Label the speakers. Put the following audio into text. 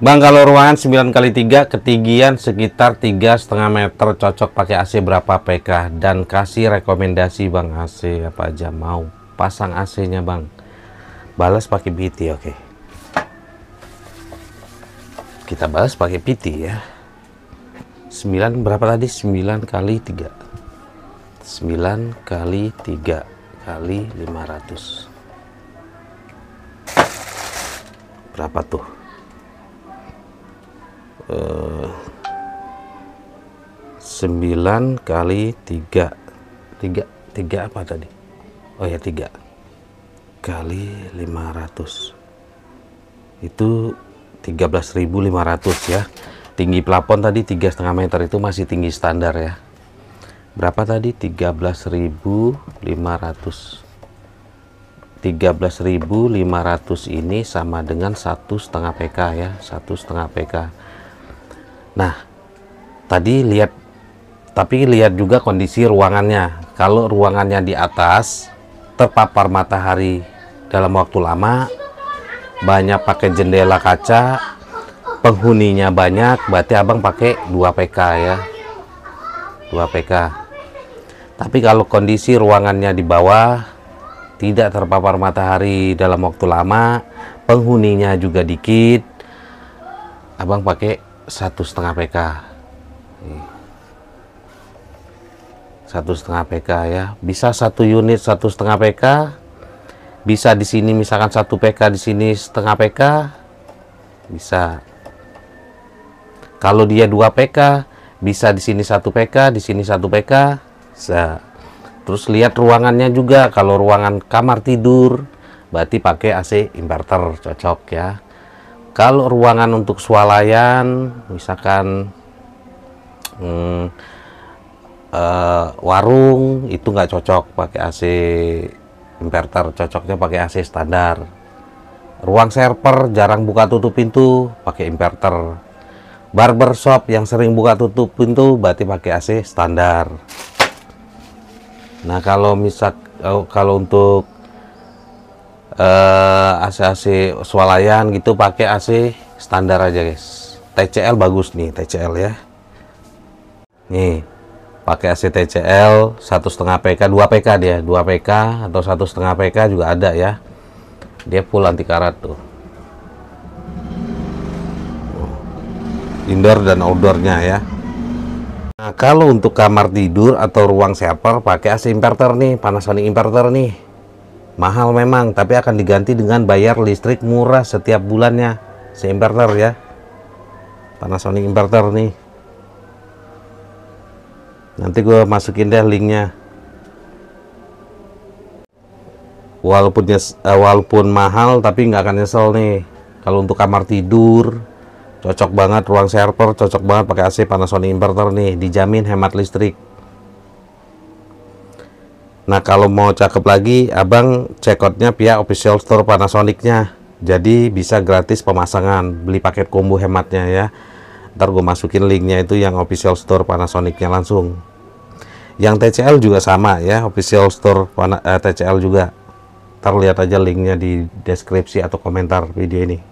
Speaker 1: Bang, kalau ruangan 9 kali 3 ketinggian sekitar 3,5 meter, cocok pakai AC berapa PK? Dan kasih rekomendasi Bang, AC apa aja mau pasang AC nya Bang. Balas pakai PT. Oke, kita balas pakai PT ya. 9 berapa tadi? 9 kali 3 9 kali 3 kali 500 berapa tuh? 9 kali 3 apa tadi? Oh ya, 3 kali 500 itu 13.500 ya. Tinggi plafon tadi 3,5 meter, itu masih tinggi standar ya. Berapa tadi? 13.500 ini sama dengan 1,5 PK ya, 1,5 PK. Nah, tadi lihat, tapi lihat juga kondisi ruangannya. Kalau ruangannya di atas terpapar matahari dalam waktu lama, banyak pakai jendela kaca, penghuninya banyak, berarti abang pakai 2 PK ya, 2 PK. Tapi kalau kondisi ruangannya di bawah, tidak terpapar matahari dalam waktu lama, penghuninya juga dikit, abang pakai 1,5 PK. 1,5 PK ya, bisa 1 unit 1,5 PK, bisa di sini misalkan 1 PK, di sini setengah PK, bisa. Kalau dia 2 PK, bisa di sini 1 PK, di sini 1 PK, bisa. Terus lihat ruangannya juga. Kalau ruangan kamar tidur, berarti pakai AC inverter, cocok ya. Kalau ruangan untuk swalayan, misalkan warung, itu nggak cocok pakai AC inverter, cocoknya pakai AC standar. Ruang server jarang buka tutup pintu, pakai inverter. Barbershop yang sering buka tutup pintu, berarti pakai AC standar. Nah, kalau untuk AC swalayan gitu, pakai AC standar aja guys. TCL bagus nih, TCL ya. Nih, pakai AC TCL 1,5 PK, 2 PK dia, 2 PK atau 1,5 PK juga ada ya. Dia full anti karat tuh. Indoor dan outdoornya ya. Nah, kalau untuk kamar tidur atau ruang server, pakai AC inverter nih, Panasonic inverter nih. Mahal memang, tapi akan diganti dengan bayar listrik murah setiap bulannya. AC inverter ya, Panasonic inverter nih. Nanti gue masukin deh linknya. Walaupun mahal, tapi nggak akan nyesel nih. Kalau untuk kamar tidur, cocok banget. Ruang server cocok banget pakai AC Panasonic inverter nih, dijamin hemat listrik. Nah, kalau mau cakep lagi, abang check outnya via official store Panasonicnya, jadi bisa gratis pemasangan, beli paket combo hematnya ya. Ntar gue masukin linknya, itu yang official store Panasonicnya langsung. Yang TCL juga sama ya, official store TCL juga. Ntar lihat aja linknya di deskripsi atau komentar video ini.